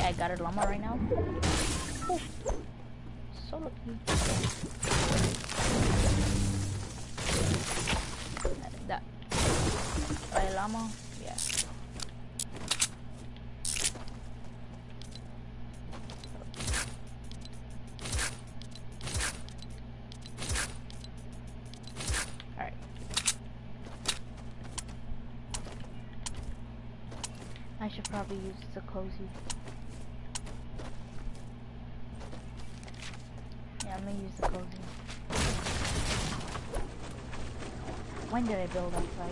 I got a llama right now. Ooh. So lucky. That. By llama? Yeah. Alright. I should probably use the cozy. Yeah, I'm gonna use the cozy. When did I build outside?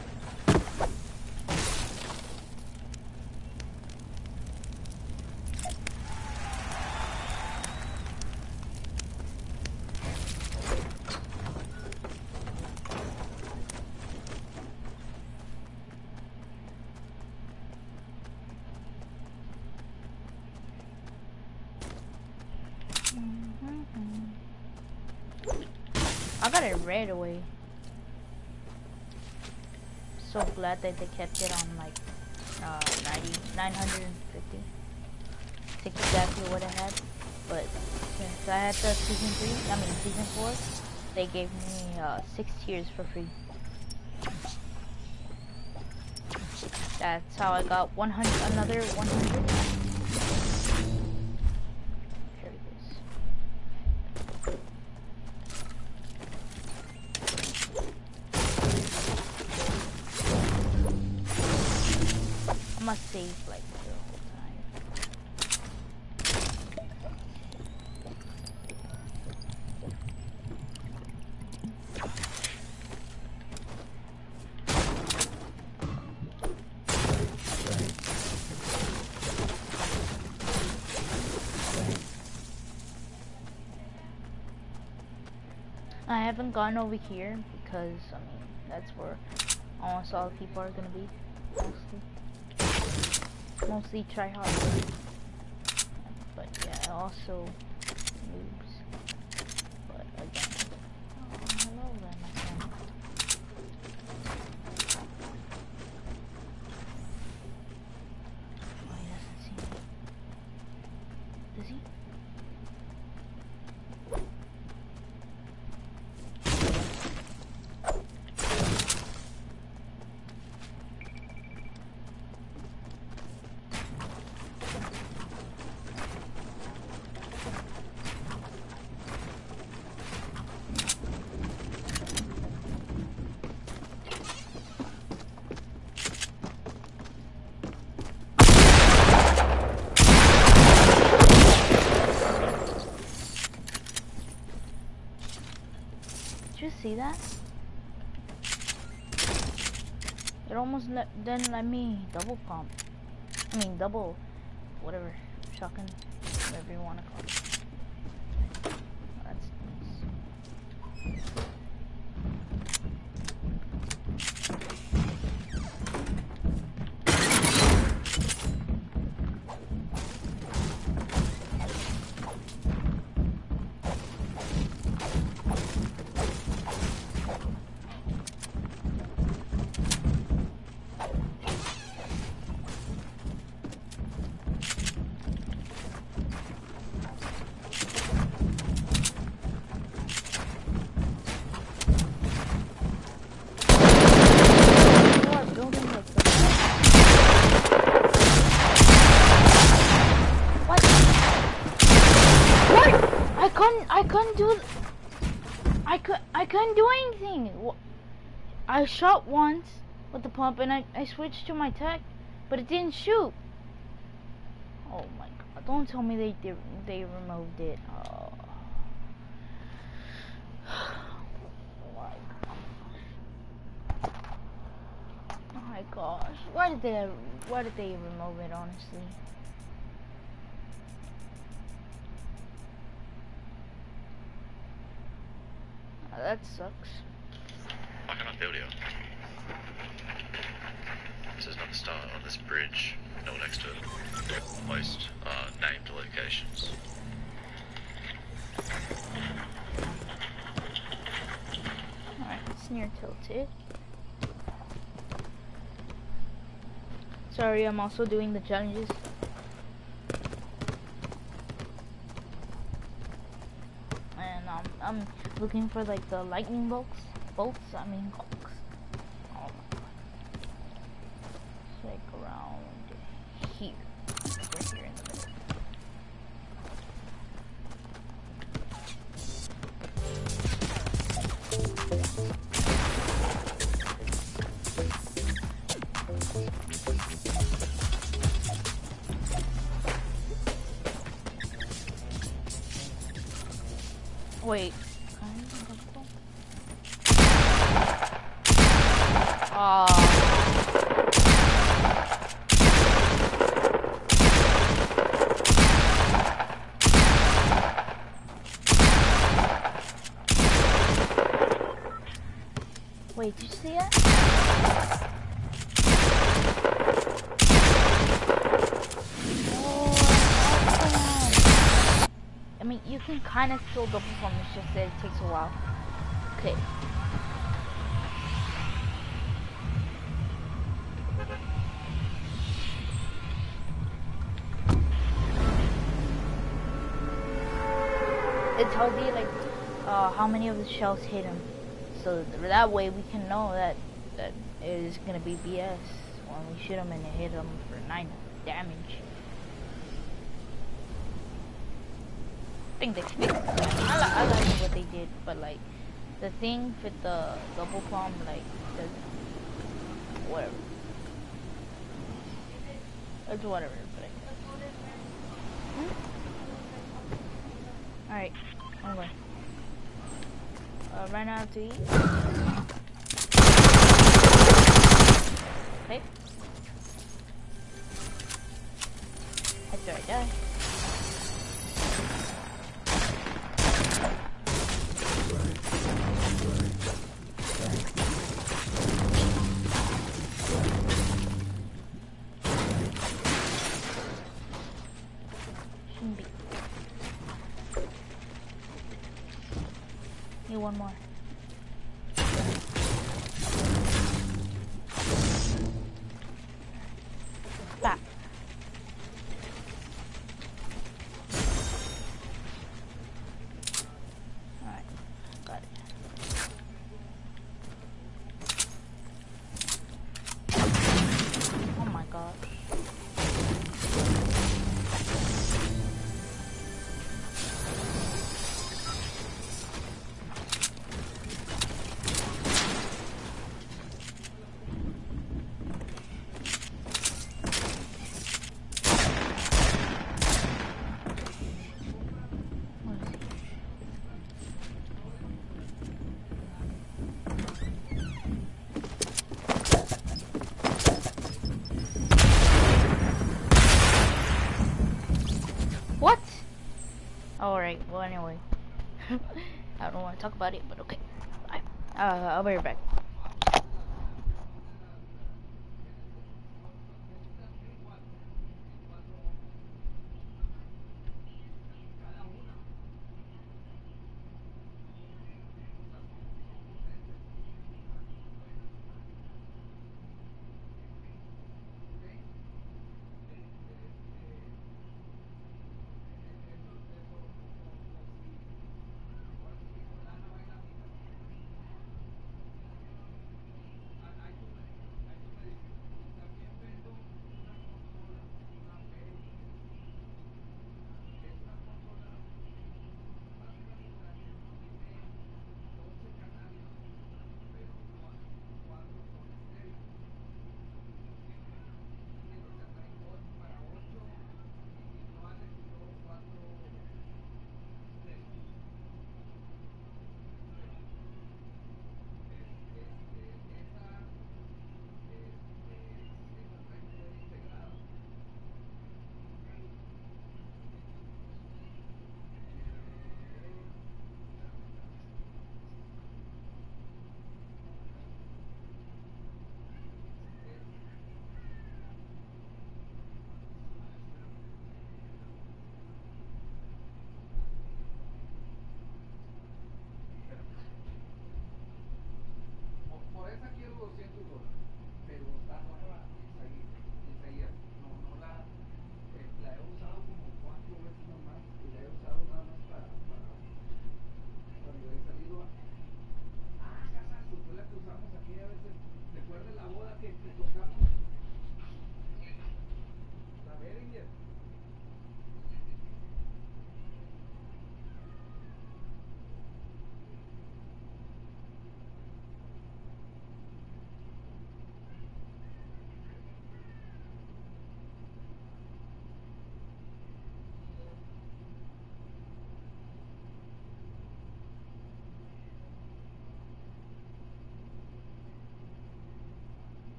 I got it right away. So glad that they kept it on like 950. It's exactly what I had. But since I had the season 3, season 4, they gave me 6 tiers for free. That's how I got 100, another 100. I must save like the whole I haven't gone over here because that's where almost all the people are gonna be mostly try hard, but yeah, also noobs. But again, hello there, my friend. Oh, he doesn't see me. Does he? Did you see that? It almost didn't let me double pump. Double, whatever, shotgun, whatever you want to call it. That's nice. I couldn't do anything. I shot once with the pump and I switched to my tech, but it didn't shoot. Oh my god, don't tell me they removed it. Oh. Oh my gosh. Why did they remove it, honestly? That sucks. I cannot build here. This is not the start on this bridge, no next to it. Most named locations. Alright, it's near tilted. Sorry, I'm also doing the challenges. I'm looking for like the lightning bolts. I mean bolts. Oh my god. It's like around here. Like right here in the middle. Wait. Wait, did you see it? I mean, you can kind of still double pump, it's just that it takes a while. Okay. It tells you like how many of the shells hit him, so that way we can know that it is gonna be BS when we shoot him and it hit him for 9 damage. I think they fixed it. I like what they did, but like the thing with the double pump, like whatever. It's whatever, but alright, I'm going. Right now to eat. Okay. After I die. Shouldn't be. Need one more. Back. Alright, got it. Oh my god. What? Alright, well anyway. I don't want to talk about it, but okay. Bye. I'll be right back.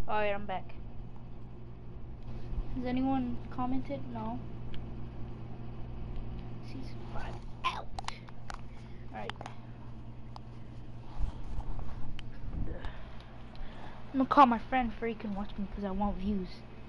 Alright, I'm back. Has anyone commented? No. Season 5 out. Alright. I'm gonna call my friend so he can watch me because I want views.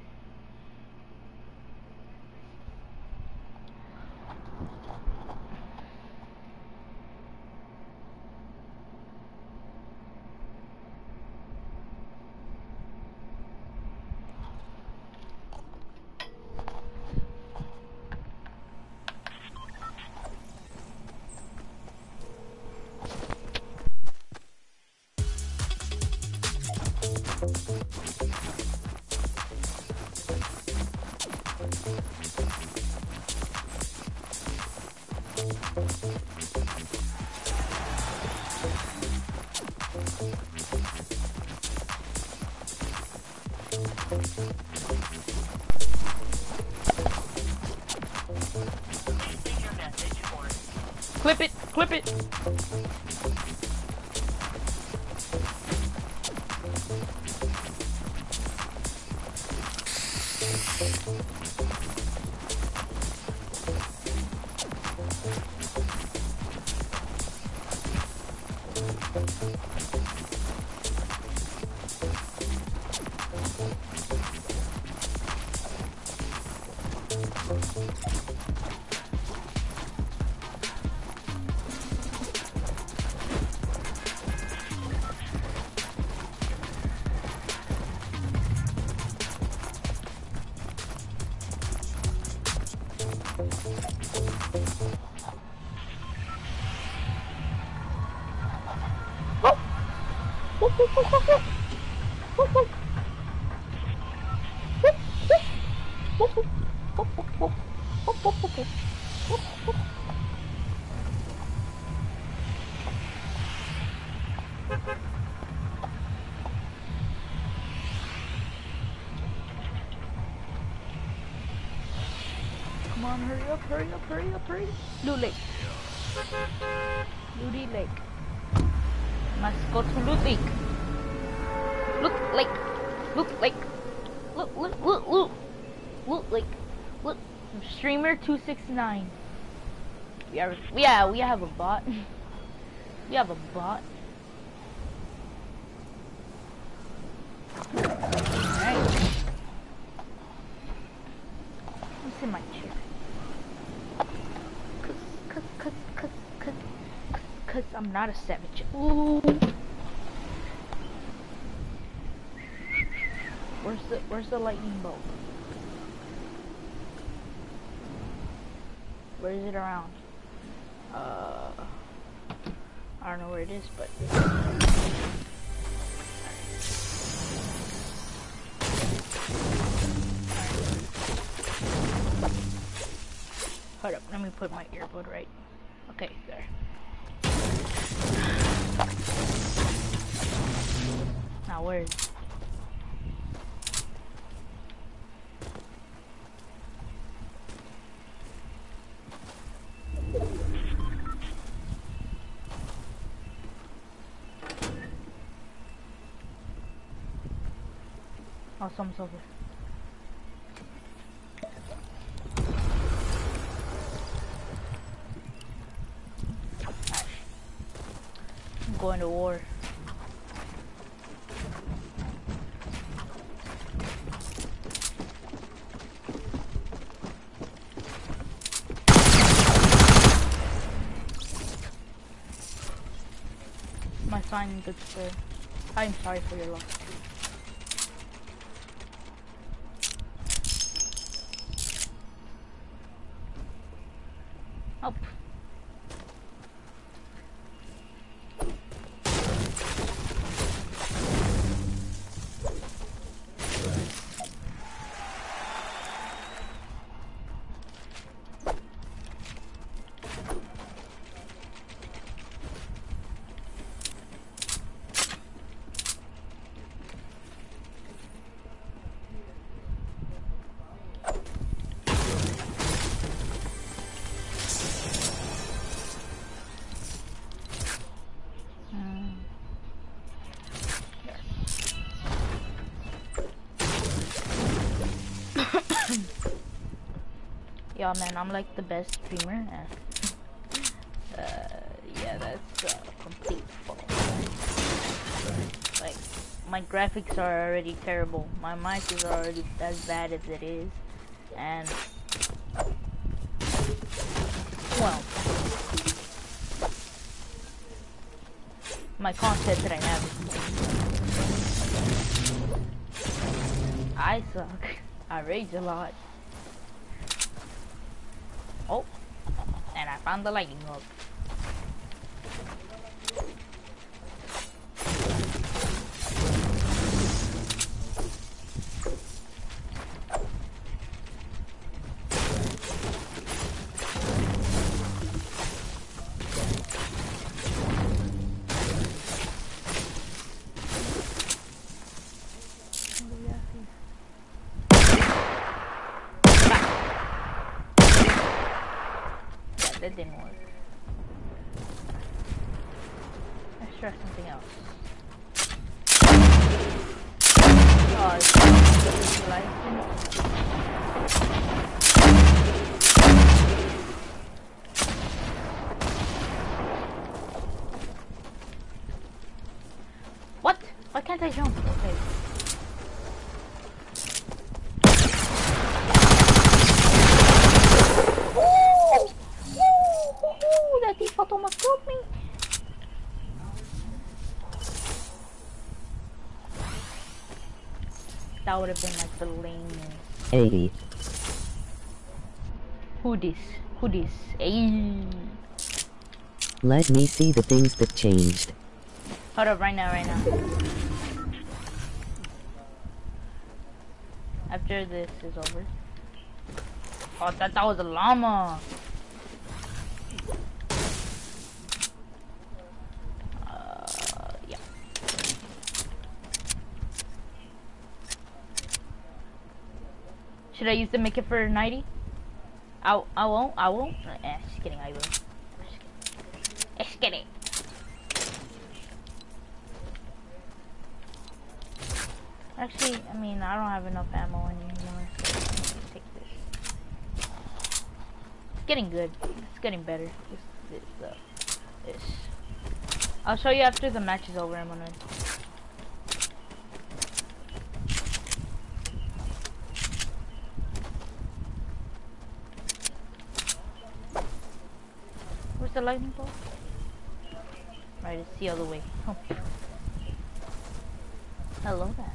Clip it! Clip it! Come on, hurry up, hurry up, hurry up, hurry up. Loot Lake. Looty Lake. Let's go to Loot Lake. Loot Lake. Loot Lake. Loot Lake. Loot. Streamer 269. We have a bot. We have a bot. Alright. What's in my chair? Cause I'm not a savage. Ooh. Where's the lightning bolt? Where is it around? I don't know where it is, but hold up, let me put my earbud right. Okay, there. Now where is it? Oh, someone's over. Alright. I'm going to war. My sign good spray. I'm sorry for your loss. Up. Yeah, man, I'm like the best streamer. Yeah, that's complete fault. Like, my graphics are already terrible. My mic is already as bad as it is, and well, my content that I have. I suck. I rage a lot. Oh, and I found the lightning rod. That didn't work. Let's try something else. Oh, it's what? Why can't I jump? Okay. That default almost killed me. That would have been like the lamest. 80. Who this? Who this? Ayy. Let me see the things that changed. Hold up, right now. After this is over. Oh, that was a llama. Yeah. Should I use the make it for 90? I won't. Just kidding, I will. Just kidding. Actually, I mean, I don't have enough ammo anymore, so I'm gonna take this. It's getting good. It's getting better. This. I'll show you after the match is over, Emmanuel. Where's the lightning bolt? Right, it's the other way. Oh. Hello there.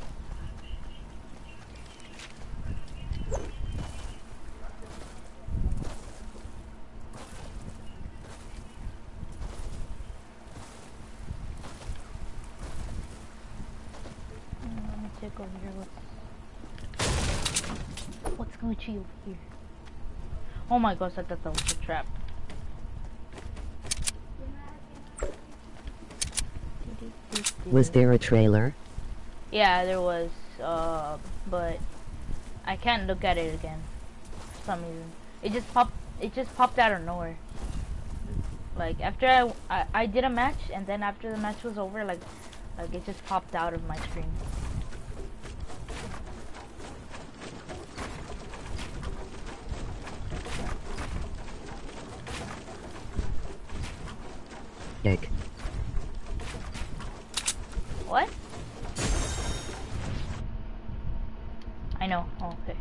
Let me check over here. What's glitchy over here? Oh my gosh, I thought that was a trap. Was there a trailer? Yeah, there was, but I can't look at it again for some reason. It just popped out of nowhere. Like after I did a match, and then after the match was over, like it just popped out of my screen. Egg. What? I know. Oh, okay.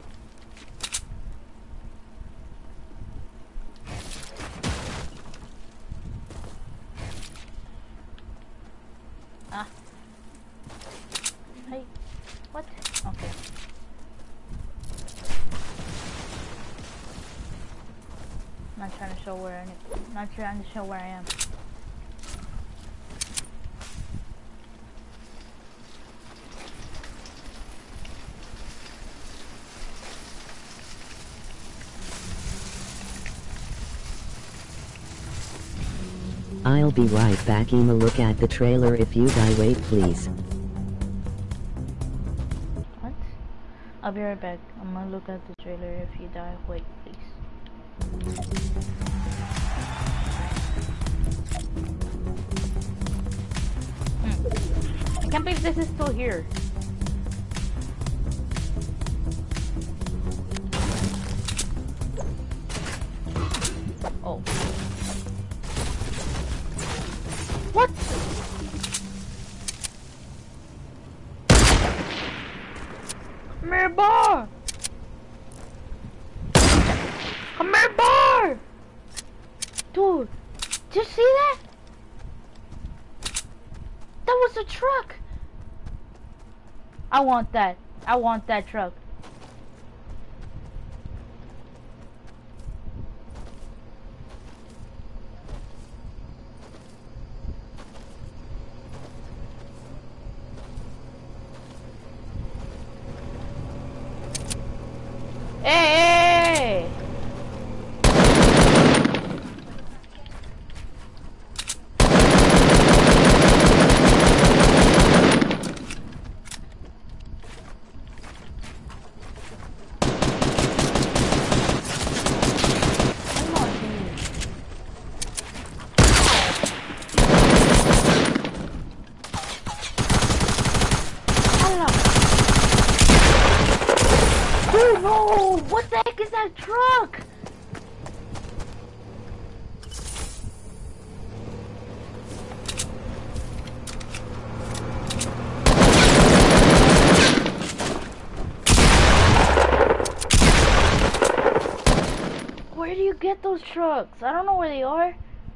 Ah. Hey. What? Okay. Not trying to show where I am. I'll be right back. Ema, look at the trailer. If you die, wait please. What? I'll be right back. I'm gonna look at the trailer. If you die, wait, please. I can't believe this is still here. I want that. I want that truck. Hey! Come on, dude. Dude, no! What the heck is that truck? Where do you get those trucks? I don't know where they are.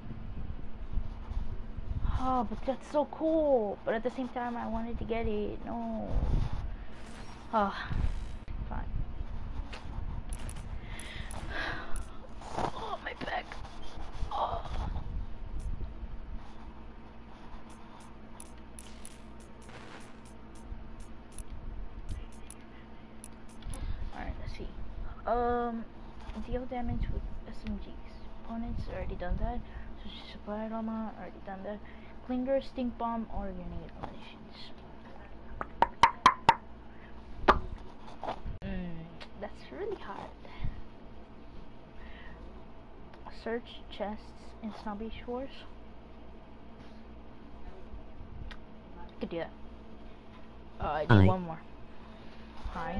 Oh, but that's so cool. But at the same time, I wanted to get it. No. Oh, fine. Oh, my back. Oh. Alright, let's see. Deal damage with SMGs. Opponents, already done that. Supply armor, already done that. Clinger, stink bomb, or grenade munitions. That's really hard. Search chests in Snobby Shores. I could do that. I do one more. Hi.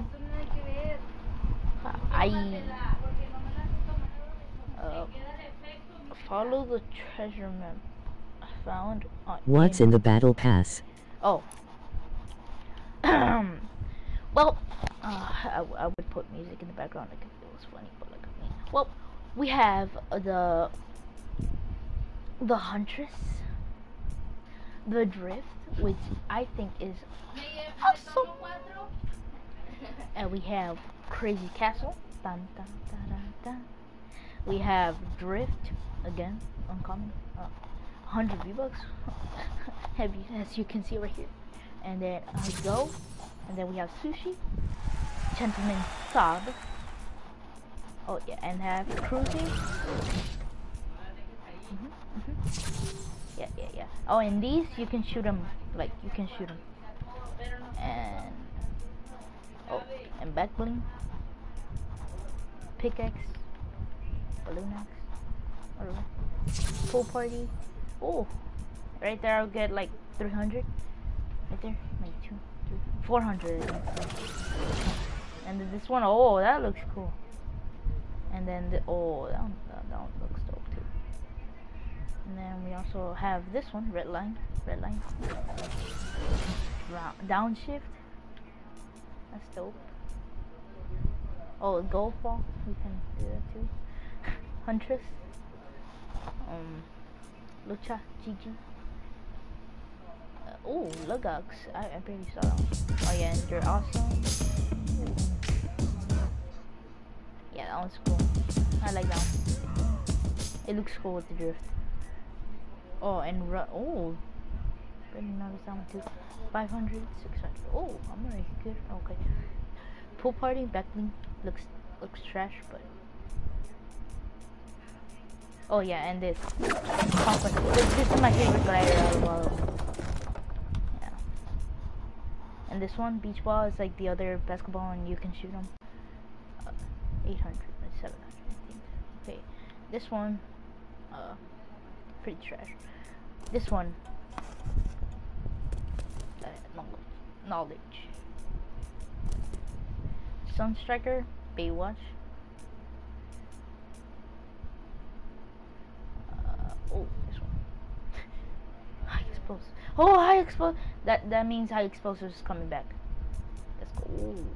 Follow the treasure map found on. What's in the battle pass? Oh. Well, I would put music in the background like if it was funny, but like well, we have the Huntress, the Drift, which I think is awesome, and we have Crazy Castle. Dun, dun, dun, dun, dun. We have Drift again, uncommon, 100 V-Bucks, heavy as you can see right here, and then Go, and then we have Sushi, Gentleman Sob. Oh yeah, and have Cruising. Yeah. Oh, and these you can shoot them, like you can shoot them. And and back bling, pickaxe, balloon axe, whatever. Pool party. Oh, right there I'll get like 300. Right there, like 2, 3, 400. And then this one, oh, that looks cool. And then that one looks dope too. And then we also have this one, red line. Downshift. That's dope. Oh, gold fall. We can do that too. Huntress. Lucha, GG. Oh, Lugax. I barely saw that one. Oh yeah, and you're awesome. Yeah, that one's cool. I like that one. It looks cool with the drift. Oh, and oh, didn't notice that one too. 500, 600. Oh, I'm already good. Okay. Pool party backlink looks trash, but oh yeah, and this this is my favorite glider out of all of them. Yeah. And this one, beach ball, is like the other basketball, and you can shoot them. 800, 700, I think. Okay, this one, pretty trash. This one, knowledge. Sunstriker, Baywatch. Oh, this one. High explosive. Oh, high explosive. That means high explosive is coming back. Let's go. Ooh.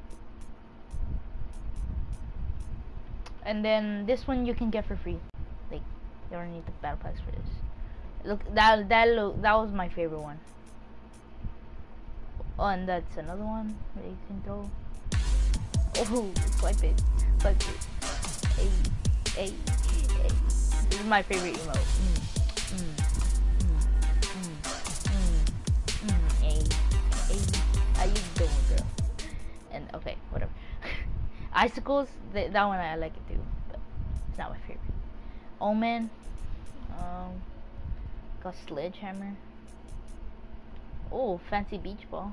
And then this one you can get for free. Like, you don't need the battle pass for this. Look, that was my favorite one. Oh, and that's another one that you can throw. Oh, swipe it. Swipe it. Hey, hey, hey. This is my favorite emote. Hey, hey. How you doing, girl? And okay, whatever. Icicles, that one I like it too, but it's not my favorite. Omen. Got Sledgehammer. Oh, fancy beach ball.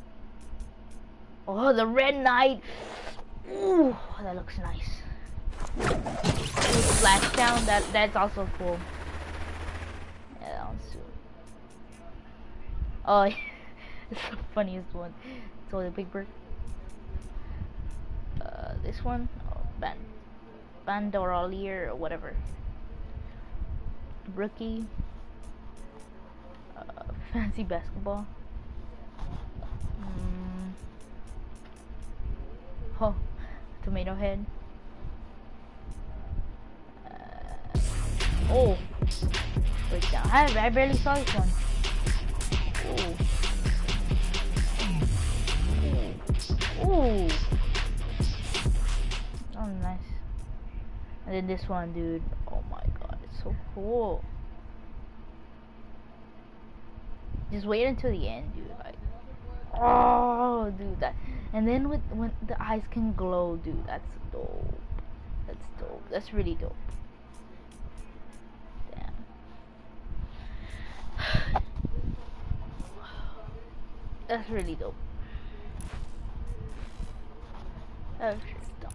Oh, the Red Knight. Ooh, that looks nice. Splashdown, that's also cool. Yeah, that one's too. Oh, it's the funniest one. It's all the big bird. This one, oh, Bandolier or whatever. Rookie. Fancy basketball. Oh, tomato head. Oh, breakdown. I barely saw this one. Ooh. Oh, nice. And then this one, dude. Oh my god, it's so cool. Just wait until the end, dude. Like, oh, dude, that. And then when the eyes can glow, dude, that's dope. That's dope. That's really dope. Damn. That's really dope. That's really dope.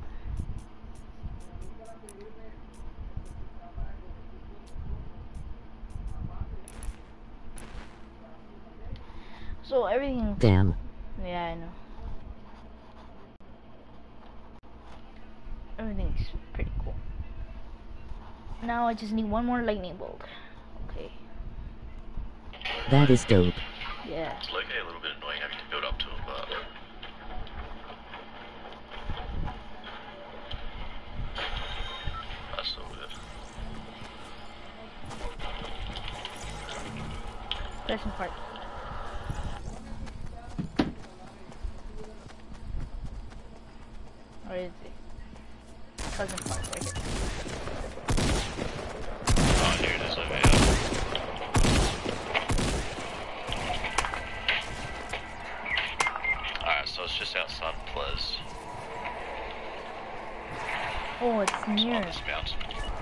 So everything. Damn. Yeah, I know. Everything's pretty cool. Now I just need one more lightning bolt. Okay. That is dope. Yeah. It's like a little bit annoying having to build up to him, but that's so good. Pressing part. Where is it? Cousin part right here. Oh, here it is over here. Alright, so it's just outside Plez. Oh, it's On near. this mountain.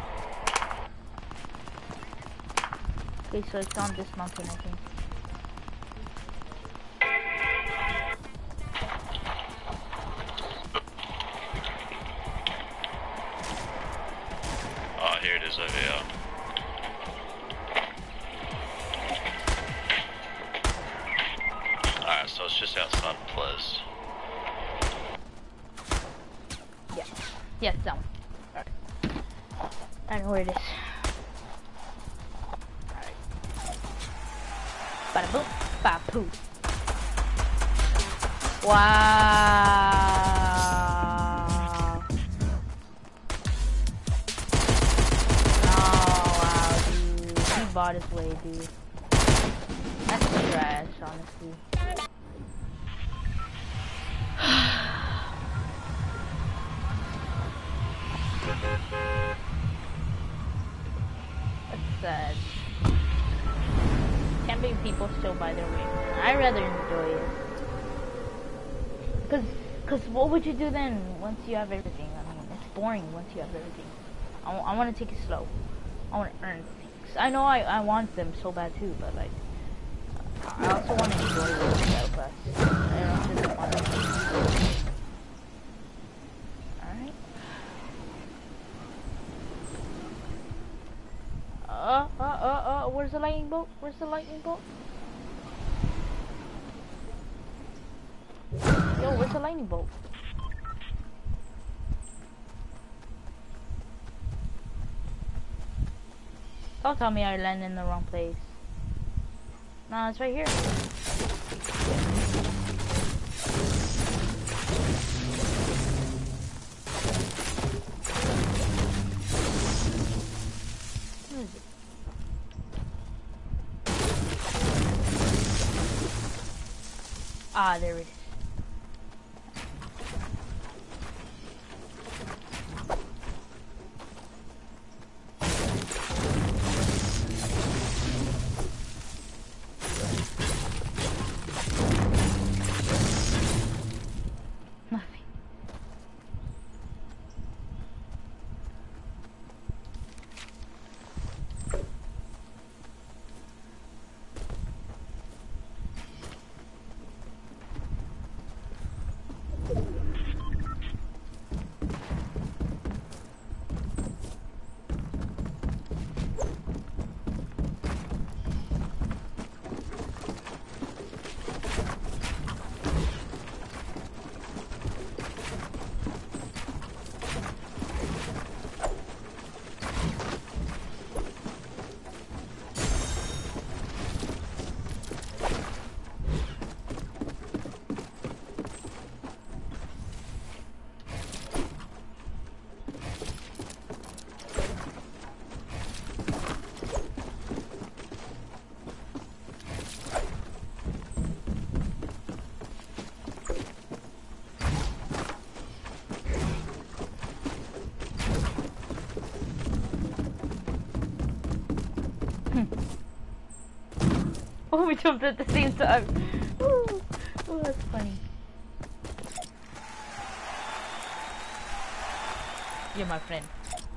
Okay, so it's on this mountain, I think. Oh, here it is over here. Alright, so it's just outside Plez. Yeah. Yeah, it's that one. Alright. I know where it is. Alright. Bada boom, bada poo. Wow. Oh, wow, dude. He bought his way, dude. That's trash, honestly. That's sad. Can't believe people still buy their way. I rather enjoy it. Cause what would you do then once you have everything? I mean, it's boring once you have everything. I want to take it slow. I want to earn things. I know I want them so bad too, but like, I also want to enjoy the battle pass. I don't just want to. Alright. Where's the lightning bolt? Where's the lightning bolt? Yo, where's the lightning bolt? Don't tell me I landed in the wrong place. No, it's right here. Where is it? Ah, there it is. Nothing. Oh, we jumped at the same time. Ooh. Oh, that's funny. You're my friend.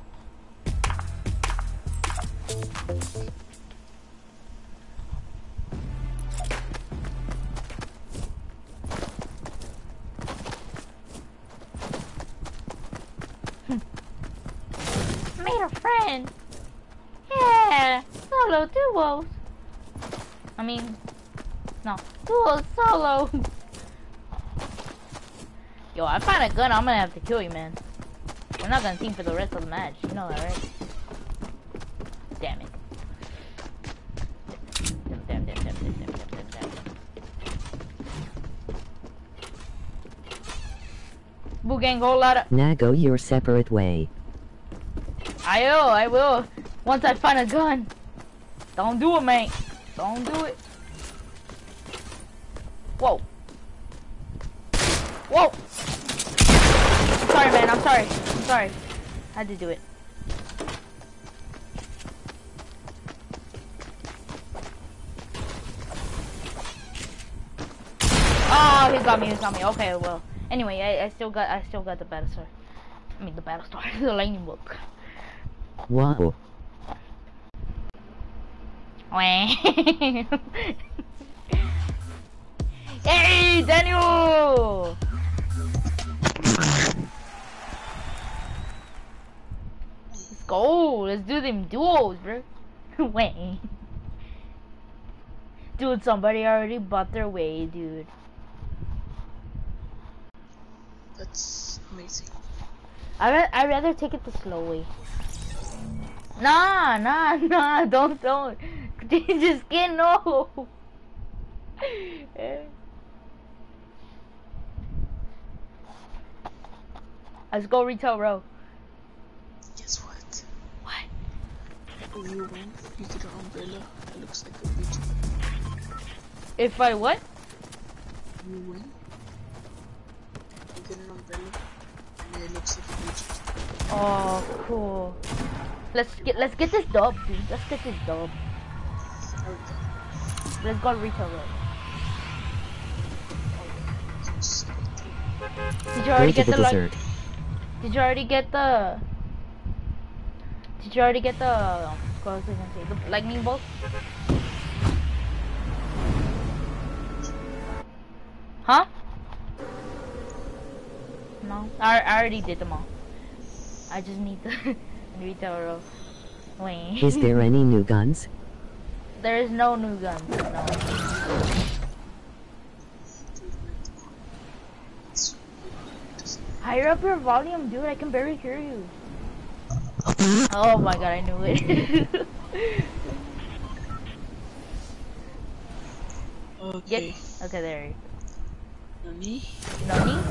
Made a friend. Yeah, solo duos. I mean, no, duo solo. Yo, I find a gun, I'm gonna have to kill you, man. We're not gonna team for the rest of the match. You know that, right? Damn it. Damn. Boo gang, whole lot of. Now go your separate way. I will. Once I find a gun. Don't do it, man. Don't do it. Whoa. Whoa. I'm sorry, man. I'm sorry. I had to do it. Oh, he got me. Okay, well. Anyway, I still got the battle star. I mean the battle star, the lightning book. Whoa. Hey, Daniel! Let's go. Let's do them duos, bro. Wait. Dude, somebody already bought their way, dude. That's amazing. I'd rather take it the slow way. Nah, don't. Just get no. Let's go retail row. Guess what? What? If you win, you get an umbrella that looks like a retail. If I what? If you win, you get an umbrella and it looks like a retail. Oh, cool. Let's get this dub, dude. Let's get this dub. Let's go retail row. Did you already Go to get the the dessert. Did you already get the? What was I gonna say? The lightning bolt? Huh? No, I already did them all. I just need the retail row. Wait. Is there any new guns? There is no new guns. No. Higher up your volume, dude. I can barely hear you. Oh my god, I knew it. Okay. Okay, there you go. Nani? Nani?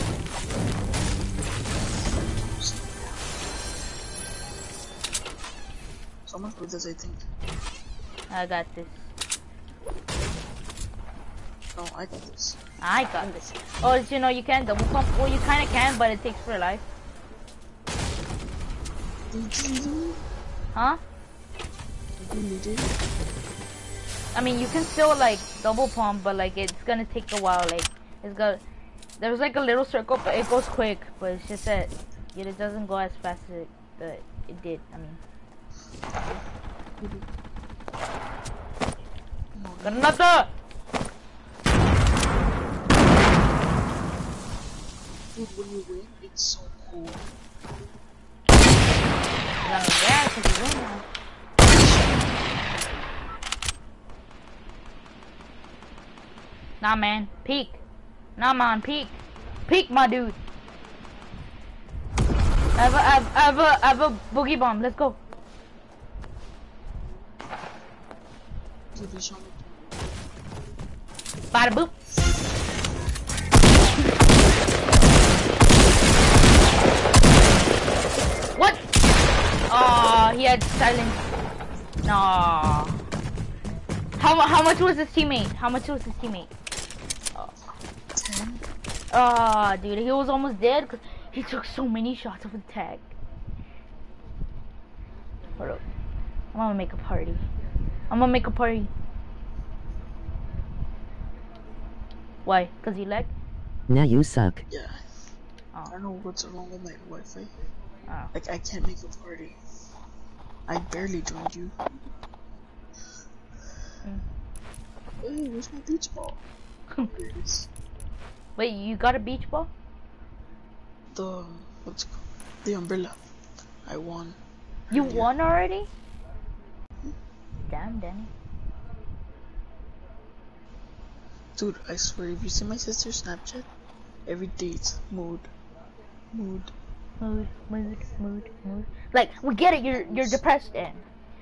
Someone put this, I think. I got this. No, I got this. I got this. Oh, did you know you can double pump? Well, you kind of can, but it takes for life. Did you? Huh? You did? I mean, you can still like double pump, but like it's gonna take a while. Like it's got there's like a little circle, but it goes quick. But it's just that it doesn't go as fast as it did. I mean, got another. Dude, when you win, it's so cool. Yeah, 'cause you win now. Nah, man, peek. Nah, man, peek. Peek, my dude. I have a boogie bomb. Let's go. Dude, you show me. Bada boop. What? Oh, he had silence. No. How much was his teammate? How much was his teammate? 10? Oh, dude, he was almost dead because he took so many shots of the tag. Hold up. I'm gonna make a party. I'm gonna make a party. Why? Because you lag? Now you suck. Yeah. Oh. I don't know what's wrong with my Wi-Fi. Oh. Like, I can't make a party. I barely joined you. Hey, where's my beach ball? Here it is. Wait, you got a beach ball? The, what's it called? The umbrella. I won. You earlier. won already? Damn, Danny. Dude, I swear, if you see my sister's Snapchat, every day it's mood. Mood. Mood, mood, mood, mood. Like, we get it, you're depressed then.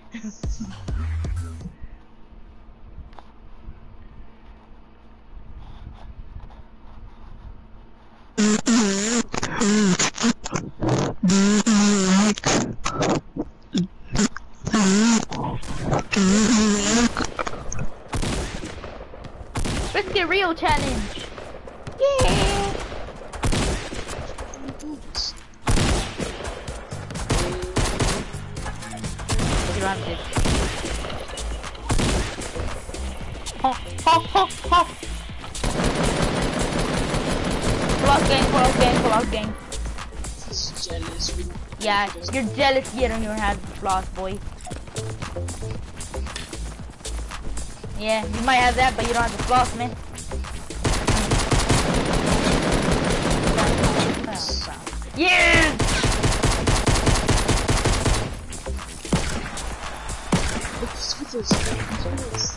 Let's get real challenge. Yeah. You don't have to. Ho, ho, ho, ho. Close game, close game, close game. He's jealous. Yeah, you're jealous you don't even have the floss, boy. Yeah, you might have that, but you don't have the floss, man. Yes! Look, he's with us.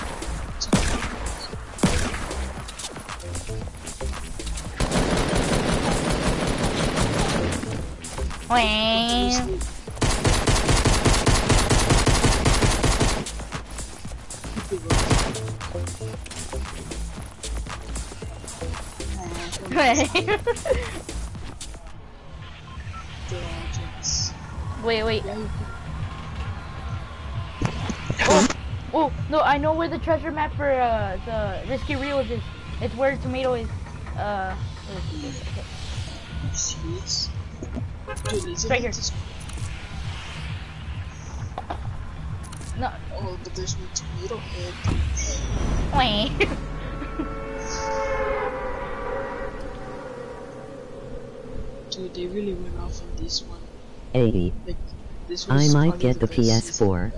Wang. Wait, wait. Oh, no, I know where the treasure map for the Risky Reels is. It's where Tomato is. Serious? Dude, is it Right here. this- No. Oh, but there's no tomato head. Wait. Dude, they really went off on this one. 80. Like, this I was might probably get the best season. PS4.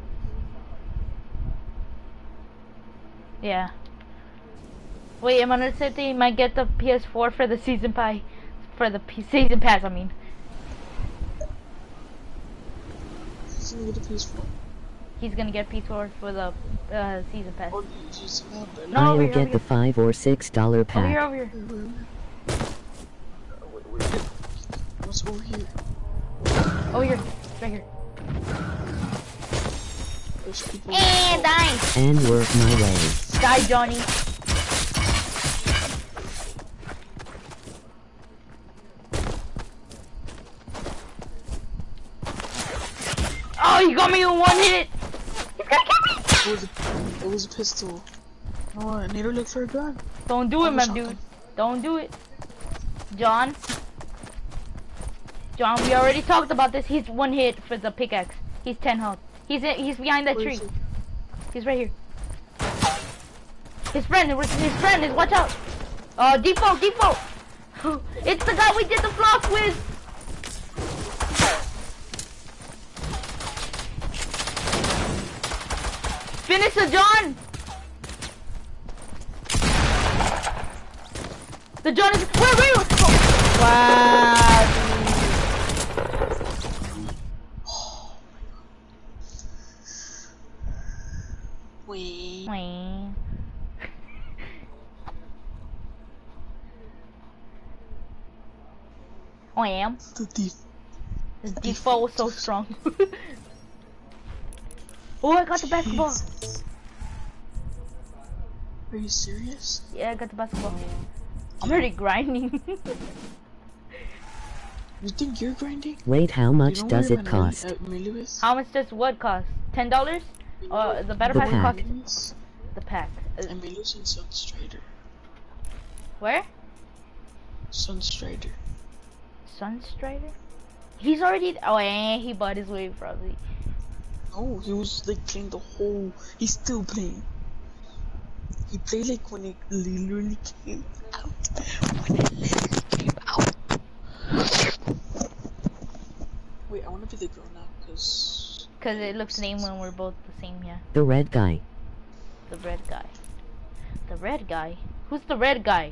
Yeah. Wait, Emmanuel said they might get the PS4 for the season pass. For the season pass, I mean. He's gonna get a PS4. He's gonna get PS4 for the season pass. Oh, you just have No, I'll over here, get over the here. $5 or $6 Over here, pack. over here. What's over here? Over here. Right here. There's people. And die! And work my way. Die, Johnny. Oh, you got me in one hit! He's gonna kill me! It was a pistol. No, I need to look for a gun. Don't do it, I'm a my shotgun. dude. Don't do it. John. John, we already talked about this. He's one hit for the pickaxe. He's 10 health. He's behind that Where tree. is he? He's right here. His friend is, watch out. Default. It's the guy we did the floss with. Finish the John. The John is, wait. Wow. Wait. Wait. I am. The thief. His default was so strong. Oh, I got the basketball. Jesus. Are you serious? Yeah, I got the basketball. I'm already grinding. You think you're grinding? Wait, how much You know does where it my cost? melee is? How much does what cost? $10? The better The pack pack. cost the pack. Emilio's in Sunstrider. Where? Sunstrider. Sunstrider? He's already. Oh, he bought his way probably. No, he was like playing the whole. He's still playing. He played like when it literally came out. When it literally came out. Wait, I wanna be the girl now, cause It looks lame when we're both the same, yeah. The red guy. The red guy. The red guy? Who's the red guy?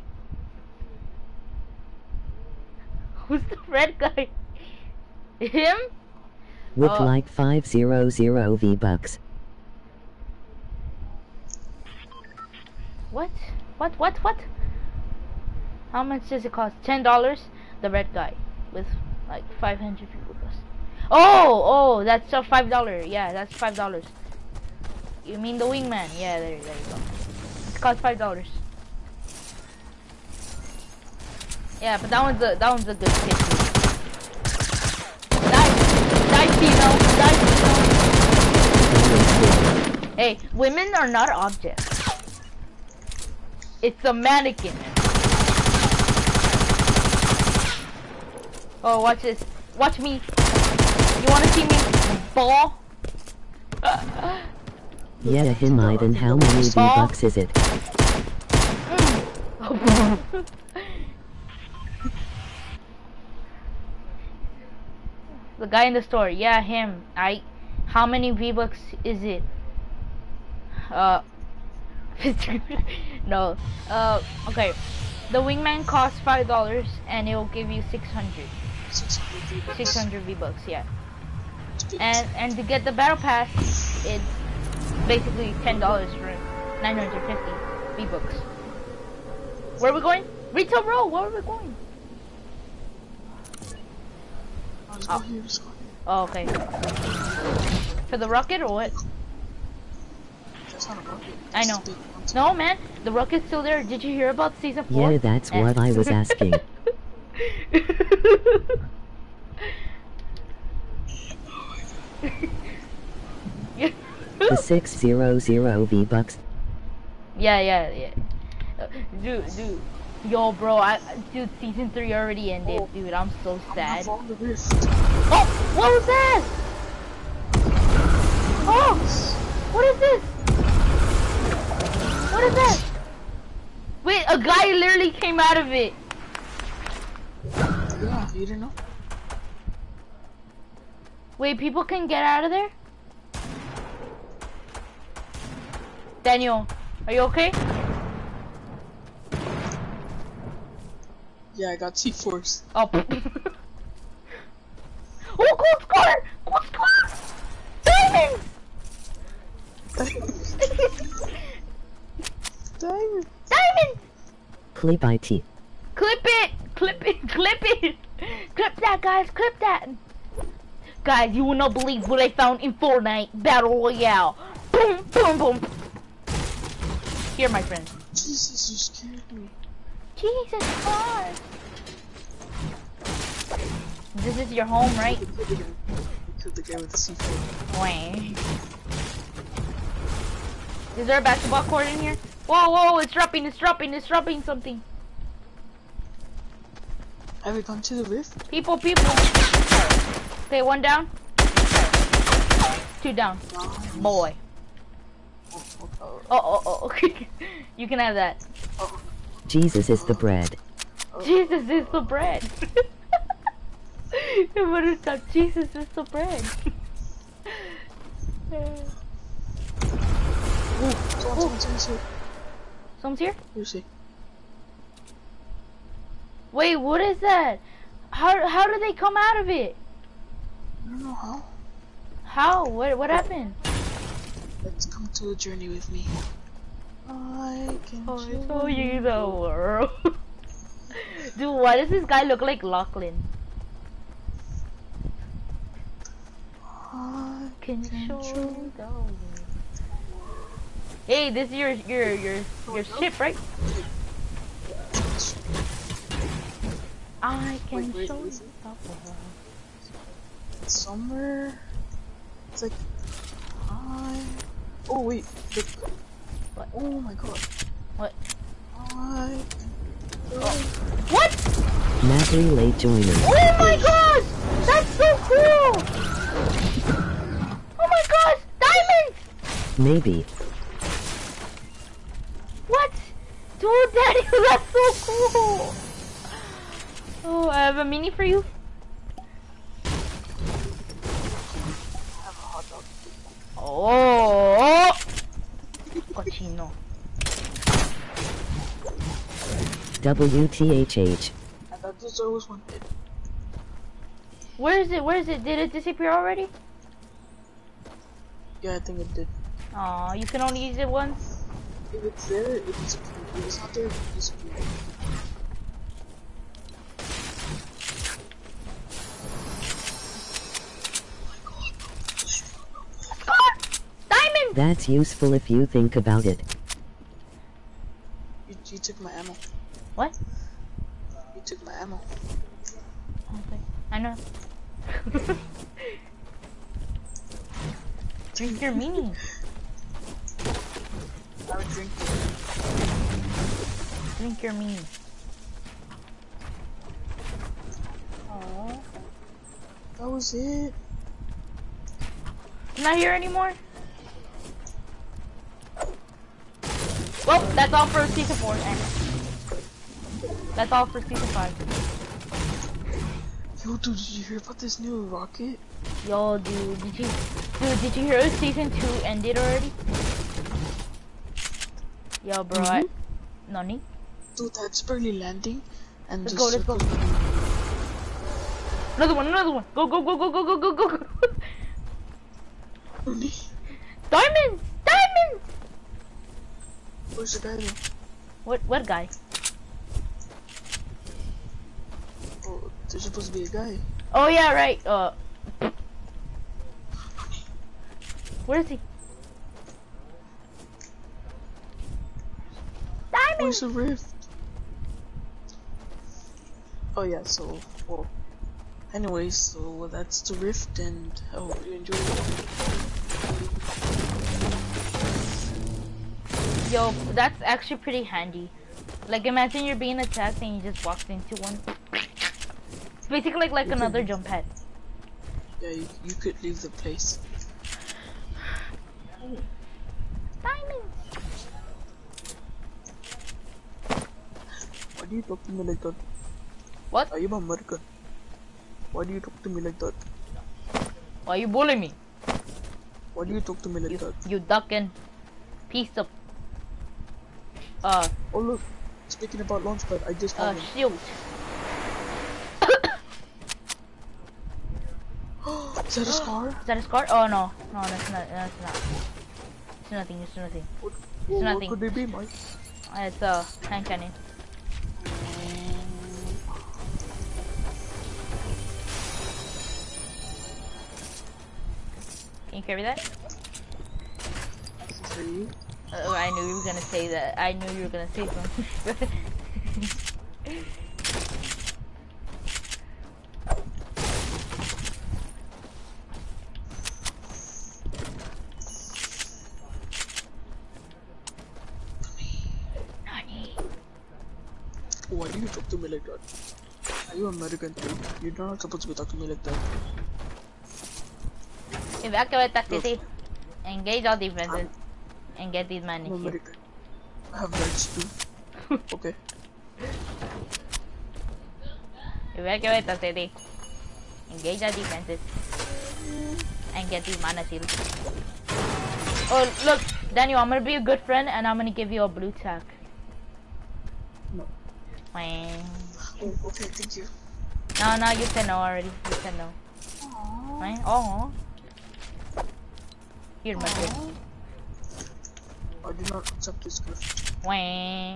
Who's the red guy? Him? Would Oh. like 500 V-Bucks. What? What? How much does it cost? $10? The red guy with like 500 people. Oh, that's a $5. Yeah, that's $5. You mean the wingman? Yeah, there you go. It costs $5. Yeah, but that one's a good kid. Die female. Hey, women are not objects. It's a mannequin. Oh, watch this. Watch me. You wanna see me ball? Yeah, him and how many V-Bucks is it? The guy in the store. Yeah, him. How many V-Bucks is it? No. Okay. The wingman costs $5 and it will give you 600. 600 V-Bucks, yeah. And to get the battle pass, it's basically $10 for 950 V-Bucks. Where are we going? Retail Row, where are we going? Oh, okay. For the rocket or what? I know. No, man, the rocket's still there. Did you hear about season 4? Yeah, that's what I was asking. The 600 V-Bucks. Yeah. Dude. Yo, bro, dude, season 3 already ended. Dude, I'm so sad. Oh, what was that? Oh, what is this? What is that? Wait, a guy literally came out of it. Yeah, you didn't know? Wait, people can get out of there? Daniel, are you okay? Yeah, I got C4s. Oh. Oh, gold score! Gold score! Diamonds! Diamond. Diamonds! Clip IT. Clip it! Clip that, guys, clip that! Guys, you will not believe what I found in Fortnite Battle Royale. Boom, boom, boom. Here, my friend. Jesus, you scared me. Jesus Christ. This is your home, right? You killed the guy with the C4. Wait. Is there a basketball court in here? Whoa, whoa, it's dropping something. Have we gone to the rift? People. Okay, 1 down. 2 down. Boy. Oh. You can have that. Jesus is the bread. Jesus is the bread. You better stop. Jesus is the bread. Someone's here. Someone's here? You see. Wait, what is that? How did they come out of it? I don't know how. How? What happened? Let's come to a journey with me. I can show you the world. Dude, why does this guy look like Lachlan? I Can show you the world. Hey, this is your ship, right? I can Wait, show you is it? the world. Somewhere. It's like. Oh wait. Look. What? Oh my god. What? What? Maverick late joiner. Oh my gosh! That's so cool! Oh my gosh! Diamonds! Maybe. What? Dude, Daddy, that's so cool! Oh, I have a mini for you. Oh! Cochino. WTHH. I thought this door was one hit. Where is it? Did it disappear already? Yeah, I think it did. Aw, you can only use it once? If it's there, it disappeared. If it's not there, it disappeared. Diamond! That's useful if you think about it. You took my ammo. What? You took my ammo. Okay. I know. Drink your mini. I would drink it. Drink your mini. Aww. That was it. It's not here anymore? Well, that's all for season 4. That's all for season 5. Yo, dude, did you hear about this new rocket? Yo, dude, did you hear season 2 ended already? Yo, bro, Nani? Dude, that's barely landing. And Let's just go. Another one. Go. Diamonds! Where's the guy then? What guy? Oh, there's supposed to be a guy. Oh yeah, right. Where is he? Diamonds! Where's the rift? Oh yeah, so, well, anyways, so that's the rift, and I hope you enjoyed it. Yo, that's actually pretty handy. Like, imagine you're being attacked and you just walked into one. It's basically like another jump pad. Yeah, you could leave the place. Diamonds! Why do you talk to me like that? What? Are you American? Why do you talk to me like that? Why you bullying me? Why do you talk to me like that? You ducking piece of Oh look, speaking about launchpad, I just found him. shield. Is that a scar? Is that a scar? Oh no, that's not. It's nothing. It's nothing. What nothing. could they be, Mike? It's a hand cannon. Can you carry that? For you? I knew you were gonna say that. I knew you were gonna say something. to me like that. Are you American too? You're not supposed to be talking to me like that. Evacuate the city. Engage all defenses. And get these men I'm in here. American. I have rights too. Okay. Evacuate the city. Engage the defenses. And get these mana sealed. Oh, look, Daniel, I'm gonna be a good friend and I'm gonna give you a blue tack. No. Wang. Oh, okay, thank you. No, you said no already. You said no. Wang. Oh. Here, my friend. I did not accept this gift. Wang.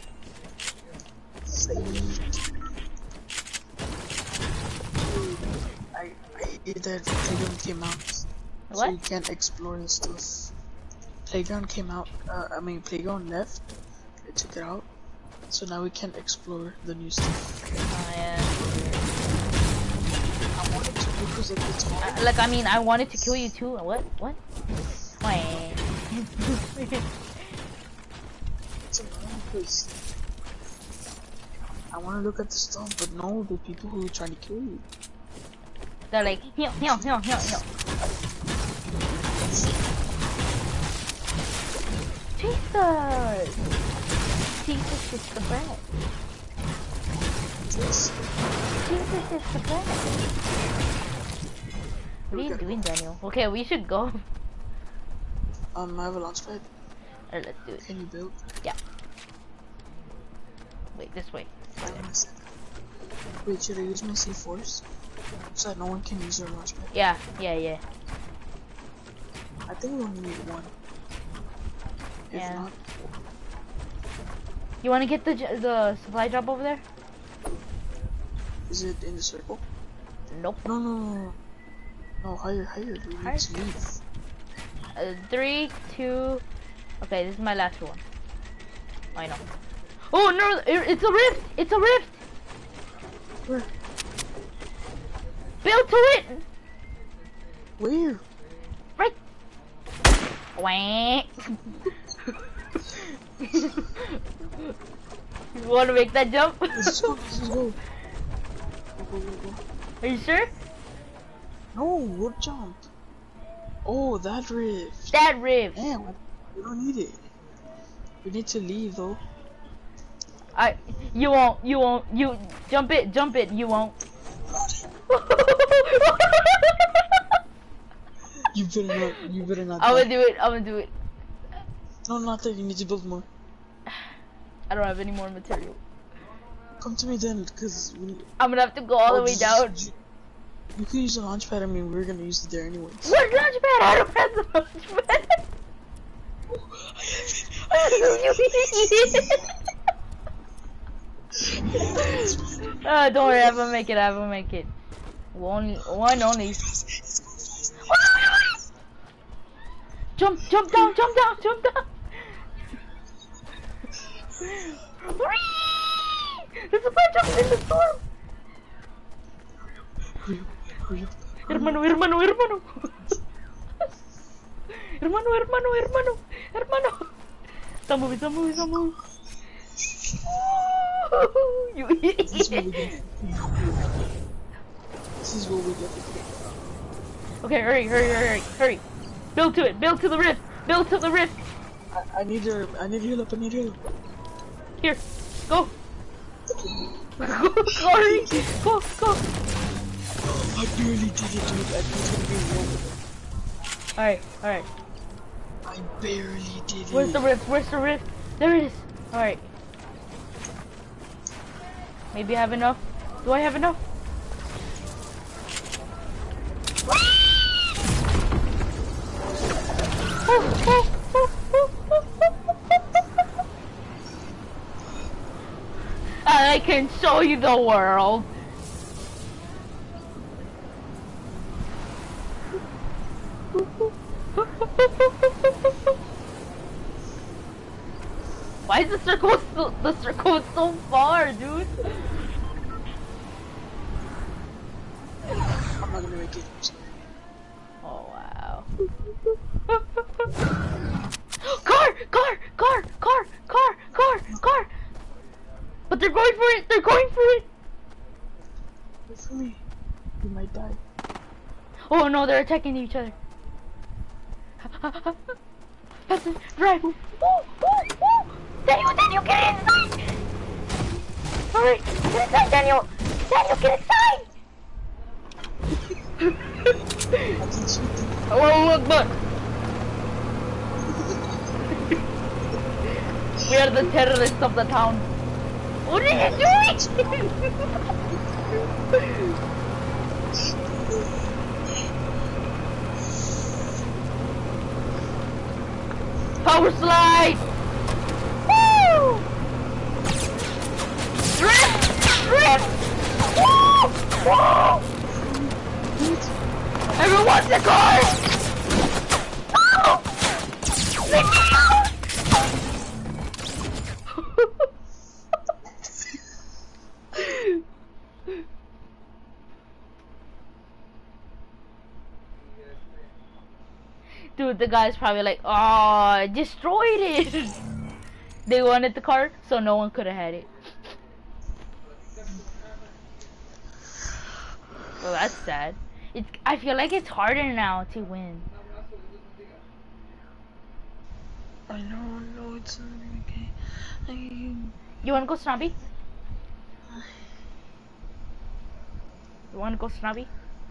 I hate that Playground came out. What? So you can't explore and stuff. Playground came out, Playground left. They took it out. So now we can't explore the new stuff. Oh, yeah. I wanted to because it's hard. Like, I mean, I wanted to kill you too. What? Wang. It's annoying because I want to look at the stuff, but no, the people who are trying to kill you. They're like, heal. Jesus! Jesus is the best. Yes. Jesus is the best. What are you doing, Daniel? Okay, we should go. I have a launch pad. Alright, let's do it. Can you build? Yeah. Wait, this way. Wait a second. Wait, should I use my C4s? So that no one can use their launch pad? Yeah. I think we only need one. If Yeah. not, You want to get the supply drop over there? is it in the circle? Nope. No, higher. We need Higher? to leave. 3, 2. Okay, this is my last one. I know. Oh no! It's a rift! It's a rift! Where? Build to it! Where? Right! Wah. You want to make that jump? Let's go. Go. Are you sure? No, what jump? Oh, that rift. That rift! Damn, we don't need it. We need to leave though. You won't, you jump it, you won't. You better not. I'm gonna do it. No, not that. You need to build more. I don't have any more material. Come to me then, cause I'm gonna have to go all the way down. You can use the launch pad. I mean, we're gonna use it there anyways. What launch pad? I don't have the launch pad. Don't worry, I will make it. One only. Jump down. There's a bunch of in the storm. Hurry up. Hermano. Stop moving. You idiot. This is what we get. Okay, hurry. Build to the rift. I need to heal up. Here, go. Hurry, go. I barely did it, dude. I think it's gonna be one. Alright. I barely did it. Where's the rift? There it is. Alright. Maybe I have enough. Do I have enough? I can show you the world. Why is the circle so far, dude? I'm not gonna make it. Oh wow. Car! But they're going for die. Oh no, they're attacking each other. That's it. Right. Woo, woo, woo. Daniel, get inside. Hurry, get inside, Daniel. Daniel, get inside. I can shoot them. Oh, look, look. We are the terrorists of the town. What are you doing? Power slide! Woo! Drift! Woo! Woo! Everyone's the car! Woo! Leave me alone! Dude, the guy's probably like, oh, I destroyed it. They wanted the car, so no one could have had it. Well, that's sad. I feel like it's harder now to win. I know it's okay. You wanna go snobby? You wanna go snobby?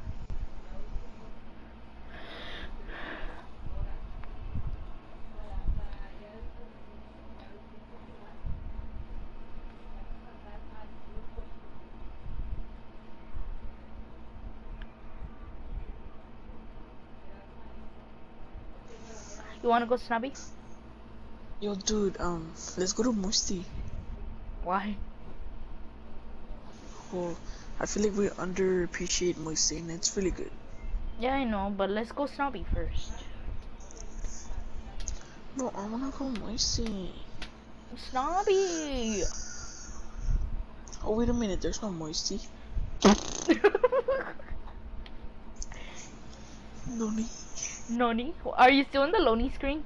You wanna go snobby? Yo, dude, let's go to Moisty. Why? Well, I feel like we underappreciate Moisty, and it's really good. Yeah, I know, but let's go snobby first. No, I wanna go Moisty. Snobby! Oh, wait a minute, there's no Moisty. Noni. Noni? Are you still in the lonely screen?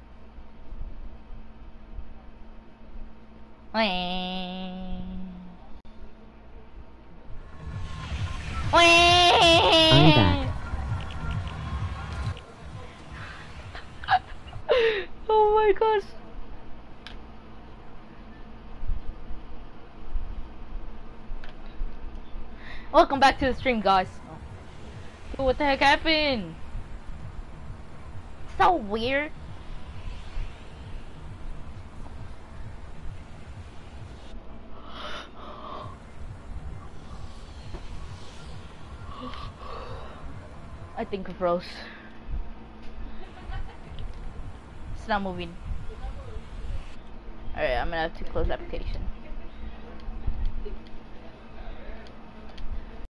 I'm back. Oh my gosh. Welcome back to the stream, guys. Dude, what the heck happened? So weird. I think it froze. It's not moving. Alright, I'm gonna have to close the application.